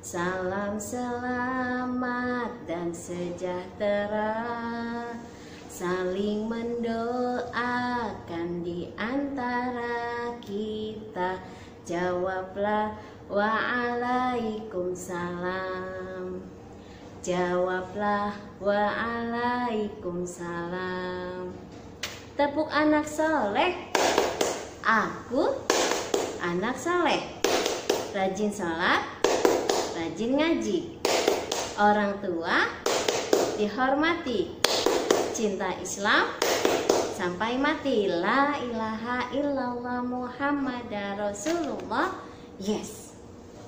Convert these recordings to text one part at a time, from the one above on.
Salam selamat dan sejahtera, saling mendoakan di antara kita. Jawablah waalaikumsalam. Jawablah waalaikumsalam. Tepuk anak soleh. Aku anak soleh, rajin sholat, rajin ngaji, orang tua dihormati, cinta Islam sampai mati. La ilaha illallah Muhammadar Rasulullah. Yes.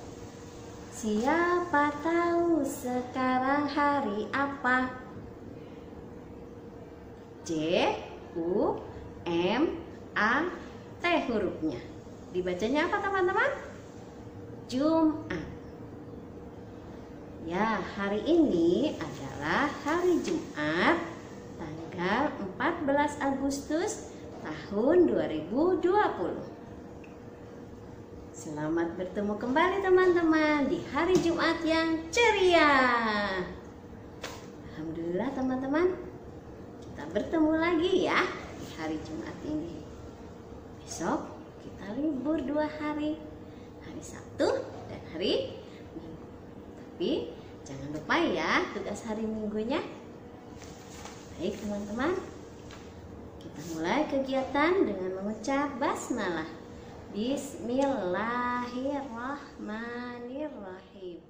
Siapa tahu sekarang hari apa? J-U-M-A-T hurufnya. Dibacanya apa teman-teman? Jumat. Ya, hari ini adalah hari Jumat, tanggal 14 Agustus tahun 2020. Selamat bertemu kembali teman-teman di hari Jumat yang ceria. Alhamdulillah teman-teman, kita bertemu lagi ya di hari Jumat ini. Besok kita libur 2 hari, hari Sabtu dan hari Minggu. Tapi jangan lupa ya tugas hari Minggunya. Baik teman-teman, kita mulai kegiatan dengan mengucap basmalah. Bismillahirrahmanirrahim.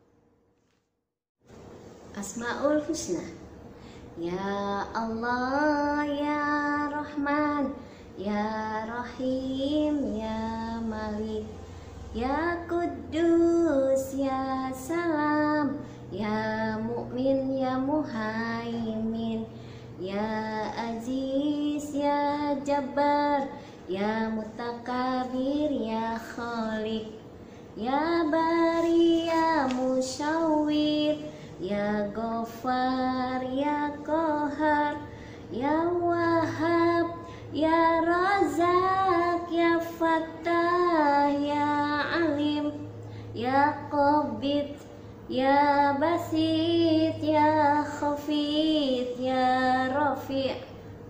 Asmaul Husna. Ya Allah, ya Rahman, ya Rahim, ya Malik, ya Kudus, ya Salam, ya Mu'min, ya Muhaimin, ya Aziz, ya Jabbar, ya Mutakabir, ya Khalik, ya Bari, ya Musyawir, ya Ghaffar, ya Qahar, ya Wahhab, ya Razak, ya Fattah, ya Alim, ya Qabid, ya Basit, ya Khafid, ya Rafi'.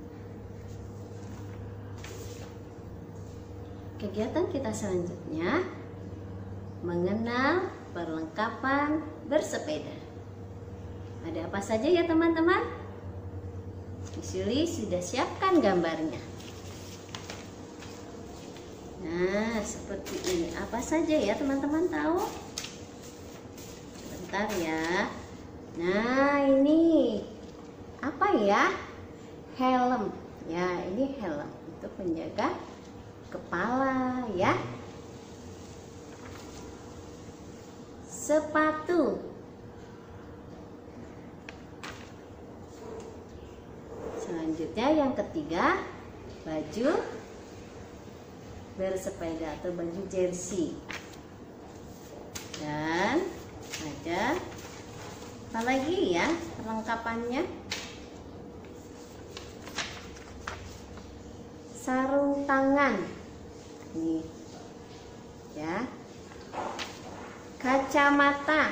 Kegiatan kita selanjutnya mengenal perlengkapan bersepeda. Ada apa saja ya teman-teman? Di sini sudah siapkan gambarnya. Nah, seperti ini. Apa saja ya teman-teman tahu? Bentar ya. Nah, ini apa ya? Helm. Ya, ini helm untuk menjaga kepala ya. Sepatu. Selanjutnya yang ketiga, baju bersepeda atau baju jersey. Dan ada apa lagi ya perlengkapannya? Sarung tangan. Nih. Ya. Kacamata.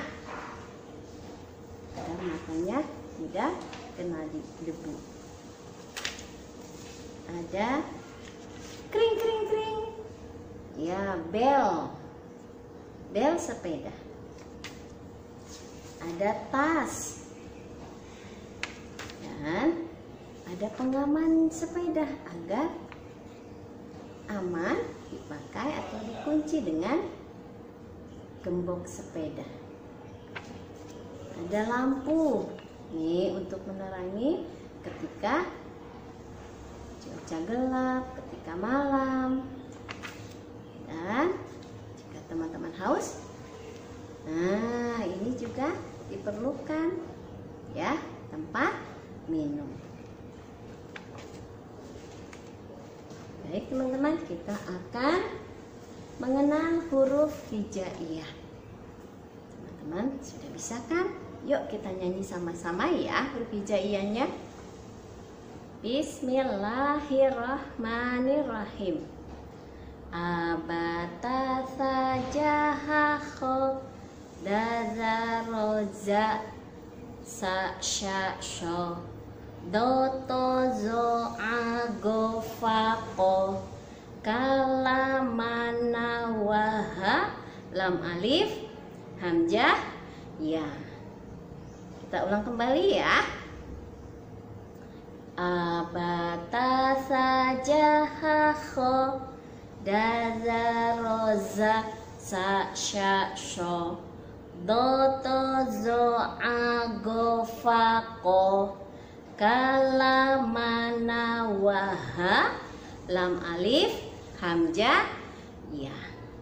Agar matanya tidak kena debu. Ada kring kring kring. Ya, bel. Bel sepeda. Ada tas. Dan ada pengaman sepeda agar aman dipakai atau dikunci dengan gembok sepeda. Ada lampu. Nih untuk menerangi ketika cuaca gelap, ketika malam. Dan jika teman-teman haus, nah ini juga diperlukan ya, tempat minum. Baik teman-teman, kita akan mengenal huruf hijaiyah. Teman-teman sudah bisa kan? Yuk kita nyanyi sama-sama ya huruf hijaiyahnya. Bismillahirrahmanirrahim. Abata sajaha kho za sa sha sho do to zo a go fa ko kala mana waha lam alif hamzah ya. Kita ulang kembali ya. Abata saja kho daza roza sa sha sho do to zo a go fa ko kala mana waha lam alif hamzah ya.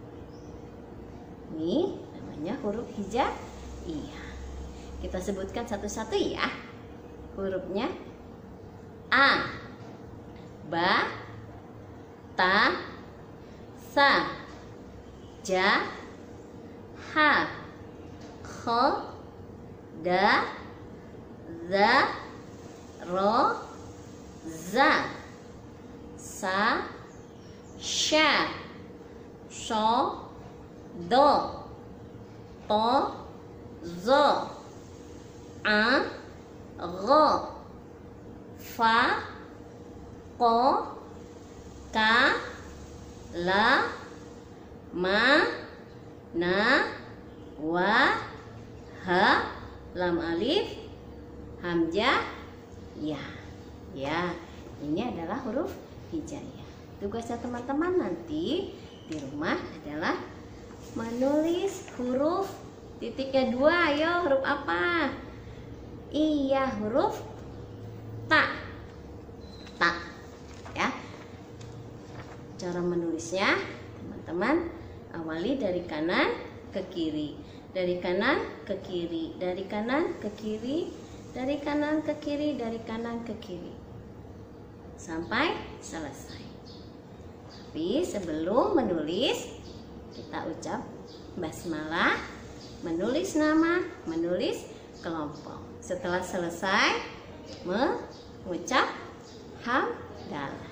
Ini namanya huruf hijaiyah. Kita sebutkan satu-satu ya. Hurufnya a, ba, ta, sa, ja, ha, kho, da, za, ro, za, sa, sha, sho, do, to, zo, a, ro, fa, ko, ka, la, ma, na, wa, ha, lam alif, hamzah, ya. Ya, ini adalah huruf hijaiyah. Tugasnya teman-teman nanti di rumah adalah menulis huruf titiknya 2. Ayo, huruf apa? Iya, huruf ta. Ta ya. Cara menulisnya teman-teman awali dari kanan ke kiri, dari kanan ke kiri, dari kanan ke kiri, dari kanan ke kiri, dari kanan ke kiri sampai selesai. Tapi sebelum menulis kita ucap basmalah, menulis nama, menulis kelompok. Setelah selesai mengucap hamdalah.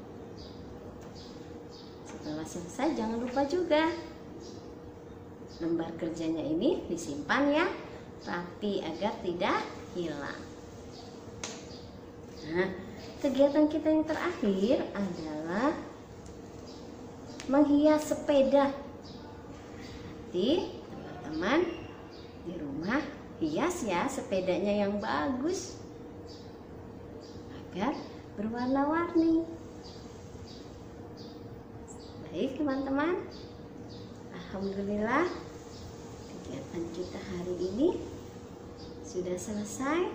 Setelah selesai jangan lupa juga lembar kerjanya ini disimpan ya, rapi agar tidak hilang. Nah, kegiatan kita yang terakhir adalah menghias sepeda. Nanti teman-teman di rumah hias ya sepedanya yang bagus agar berwarna-warni. Baik teman-teman, alhamdulillah kegiatan kita hari ini sudah selesai.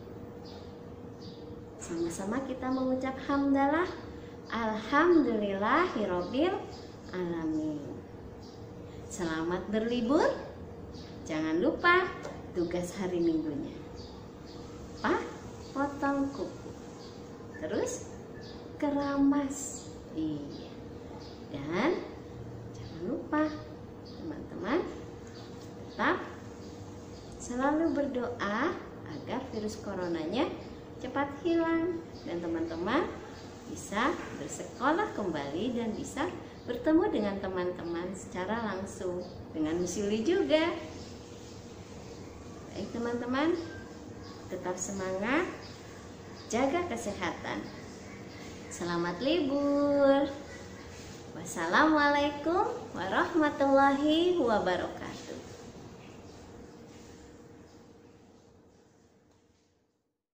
Sama-sama kita mengucap hamdalah, alhamdulillahirabbil alamin. Selamat berlibur. Jangan lupa tugas hari minggunya. Potong kuku. Terus keramas. Iya. Dan jangan lupa teman-teman tetap selalu berdoa agar virus coronanya cepat hilang dan teman-teman bisa bersekolah kembali dan bisa bertemu dengan teman-teman secara langsung dengan Miss Yuli juga. Baik teman-teman, tetap semangat, jaga kesehatan. Selamat libur. Wassalamualaikum warahmatullahi wabarakatuh.